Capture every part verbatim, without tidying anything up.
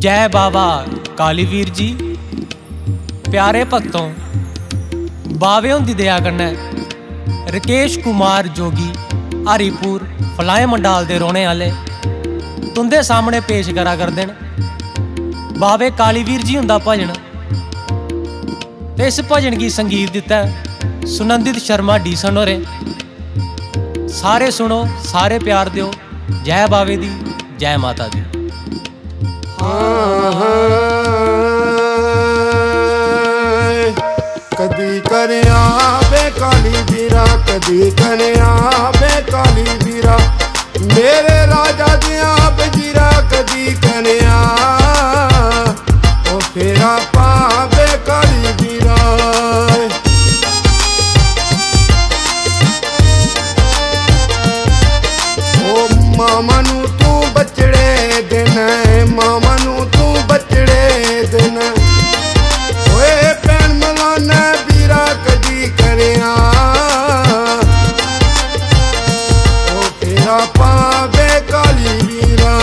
जय बाबा कालीवीर जी। प्यारे भक्तों, बावे हुंदी दया कन्नै राकेश कुमार जोगी हरिपुर फलाए मंडाल दे रौहने आह्ले तुंदे सामने पेश करा करदे न बावे कालीवीर जी हुंदा भजन। ते इस भजन गी संगीत दित्ता सुनंदित शर्मा डीसन होरें। सारे सुनो, सारे प्यार दियो। जय बावे दी, जय माता दी। कदी करया बे काली बीरा, कदी करया बे काली बीरा, मेरे राजा दिया बजीरा कदी करया ओ फेरा पा बे काली बीरा। ओ मामा नू तू बचड़े देना, मामा नू तू बचड़े देना, ओए भैन मलाना बीरा कदी करया ओ फेरा पा बे काली बीरा।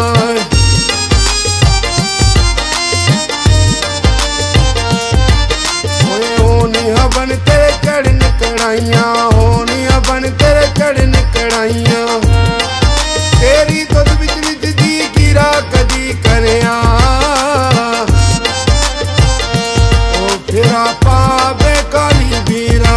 ओए होनी हवन तेरे चढ़न कड़ाइयां, होनी हवन तेरे चढ़न कड़ाइयां, तेरी दुध विच विच दी गिरा कदी करया ओ फेरा पा बे काली बीरा।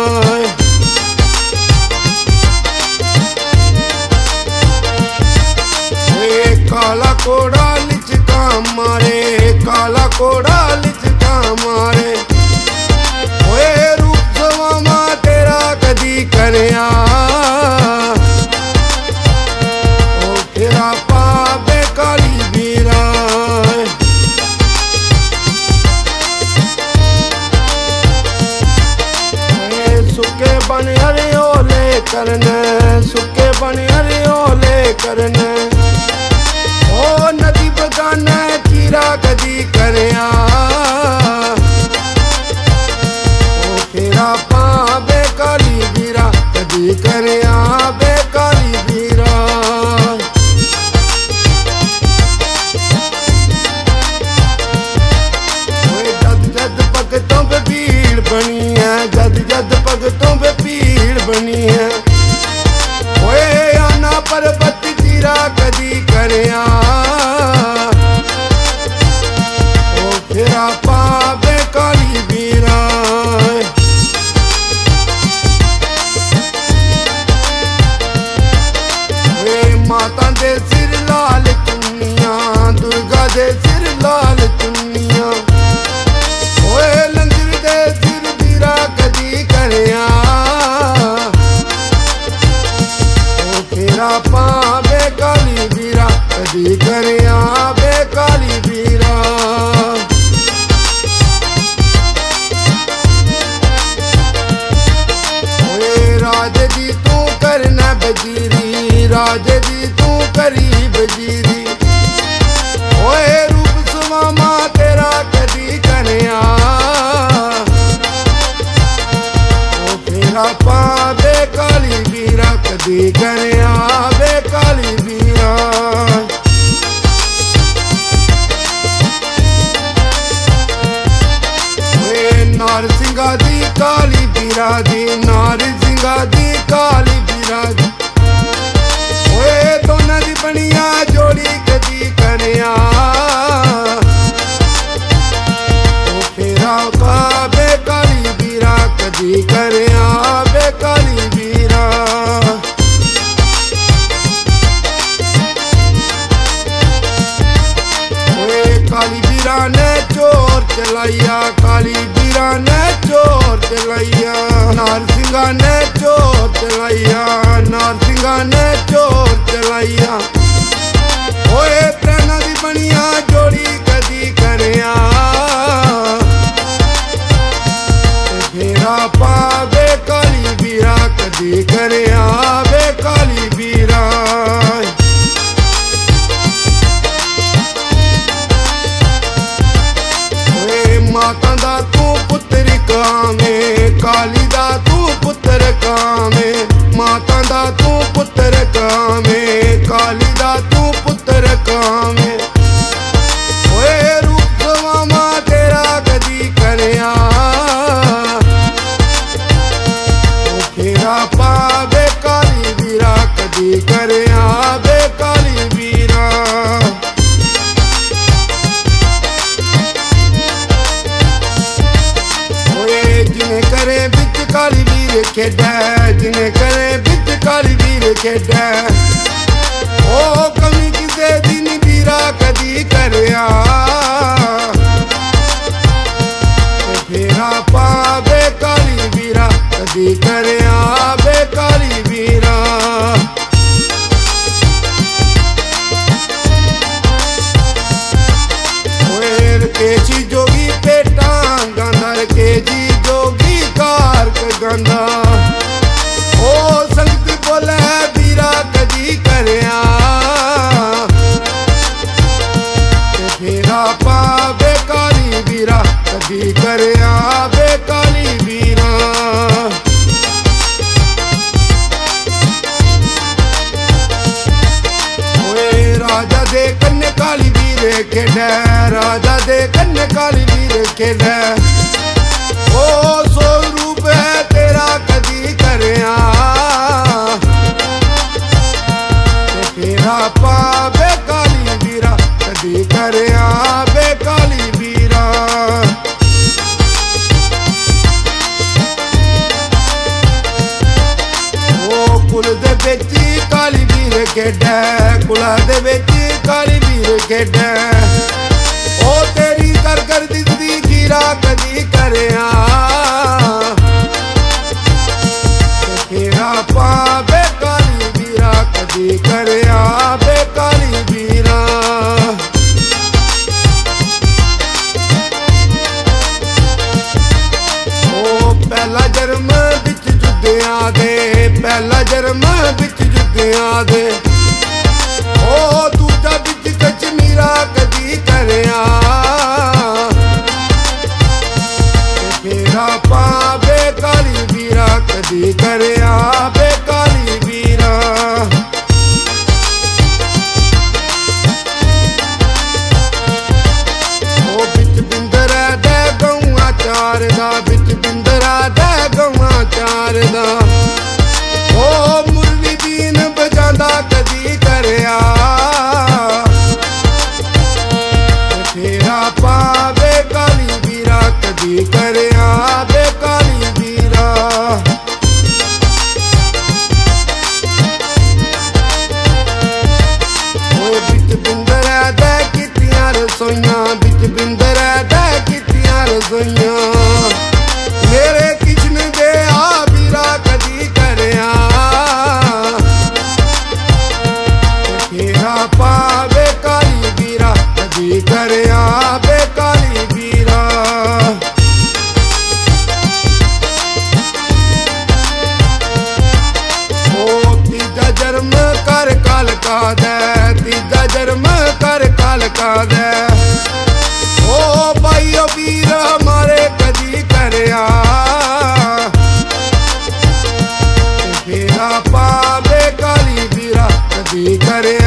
काला कोड़ा लिचका मारे, काला कोड़ा लिचका मारे, ओए रूप सवामा तेरा कदी करया ओ फेरा पा बे काली बीरा। सुके बन हरे ओले करने, सुके बन हरे ओले करने, ओ नदी बगाना चीरा कदी करया ओ फेरा पा बे काली बीरा कदी करया बे काली बीरा। ओए जद जद भगतों पे भीड़ बनी है, जद जद भगतों पे भीड़ बनी है, ओए आना पर्वत चीरा कदी करया ओ फेरा पा बे काली बीरा। ओए माता दे सिर लाल चुन्नियां, दुर्गा दे सिर लाल चुन्नियां, ओए लंगर दे सिर बीरा कदी करया ओ फेरा पा बे काली बीरा कदी करया बे काली बीरा। ओए राजे दी तू करना बजीरी, राजे दी तू करी बजीरी, ओए रूप सुमामा तेरा कदी करया ओ फेरा पा बे काली बीरा कदी करया बे काली बीरा। नार सिंगा दी काली बीरा दी, नार सिंगा दी काली बीरा दी, ओए दोना दी बनिया जोड़ी कदी करया ओ फेरा पा बे काली बीरा कदी करया बे काली बीरा। ओए काली बीरा ने चोर चलाइया, काली बीरा ने चोर चलाइया, नार सिंगा ने चोर चलाइया, नार सिंगा ने चोर चलाइया, ओए प्रेरणा दी बनिया जोड़ी कदी करया फेरा पा बे काली बीरा कदी करया बे काली बीरा। माता दा तू पुत्र कामे, काली दा तू पुत्र कामे, माता दा तू पुत्र कामे, काली दा तू पुत्र कामे, खेडै ओ कमी किसे दी नी वीरा कदी करया फेरा पावे काली वीरा कदी करया बे काली वीरा केजी जोगी पेटा गांधा केजी जोगी कारक गांधा ओ संगत बोले वीरा कदी करया फेरा पावे काली वीरा कदी करया बे काली वीरा राजा दे कन्ने काली वीर खेडै राजा दे कन्ने काली वीर खेडै ओ सो रूप है तेरा कदी करया फेरा पावे काली वीरा कदी करया बे काली वीरा ओ कुल दे बिच काली वीर खेडै कुला दे बिच काली वीर खेडै ओ तेरी कर कर दिखदी गिरा कदी करया फेरा पावे काली वीरा कदी करया बे काली वीरा ओ पहला जन्म बिच जुद्दियां दे पहला जन्म बिच जुद्दियां दे ओ दूजा बिच कश्मीरा कदी करया फेरा पावे काली वीरा कदी करया बे काली वीरा ओ बिच बिंदरा दे गौआ चार दा बिच बिंदरा दे गौआ चार दा ओ मुरली बीन बजांदा कदी करया फेरा पावे काली वीरा कदी करया बे काली वीरा ओ बिच बिंदरा दे कीतियां रसोइयां बिच बिंदरा दे कीतियां रसोइयां मेरे किचन दे आ वीरा कदी करया फेरा पावे काली वीरा कदी करया बे काली वीरा ओ तीजा जन्म कर कालका दे तीजा जन्म कर कालका दे ओ भाईओ वीर हमारे कदी करया फेरा पावे काली वीरा कदी करया